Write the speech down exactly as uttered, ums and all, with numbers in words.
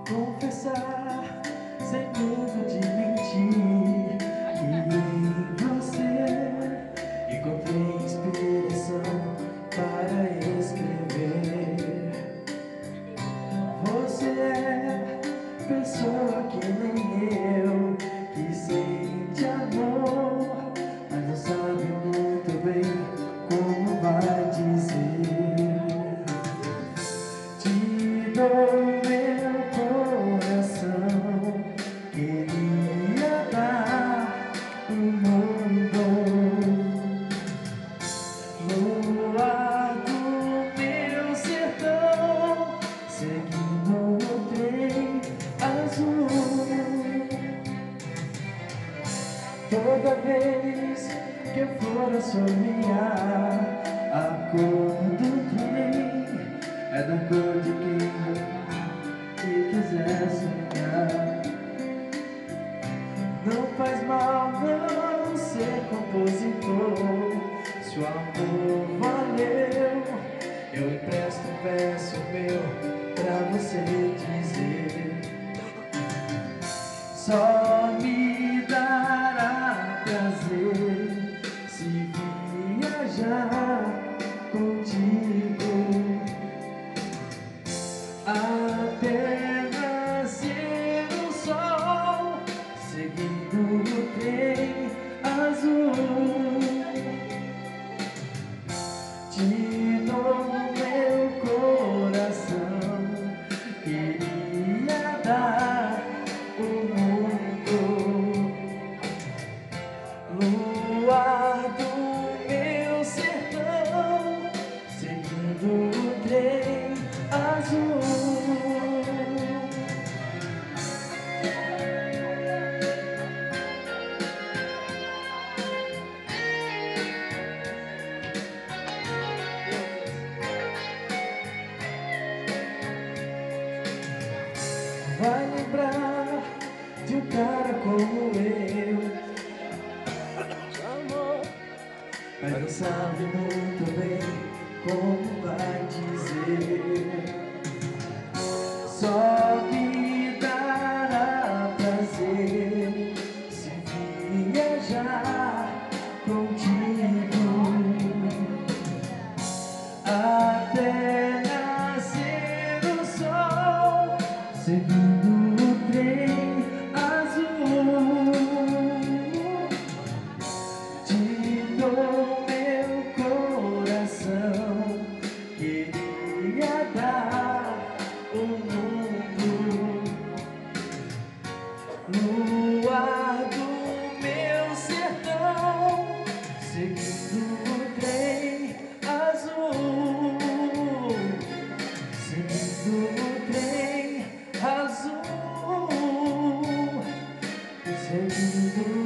confessar, sem medo de mentir, que em você encontrei inspiração para escrever. Você é pessoa que nem eu, que sente amor, mas não sabe muito bem como vai dizer. Te dou meu coração, queria dar o mundo. Lua do meu sertão, seguindo o trem azul. Toda vez que eu for assomiar, a cor do trem é da cor de quem que quiser sonhar. Não faz mal não ser compositor, se o amor valeu, eu empresto um verso meu pra você dizer. Só me dará prazer se viajar contigo até nascer o sol, seguindo o trem azul. Te dou meu coração, queria dar o mundo. Lua do meu sertão, seguindo o trem azul. Vai lembrar de um cara como eu, mas não sabe muito bem como vai dizer. Só me dará prazer se viajar contigo até nascer o sol, seguindo o trem azul. Te dou meu coração, queria dar o mundo. Lua do meu sertão, seguindo o trem azul. Seguindo o trem azul. Seguindo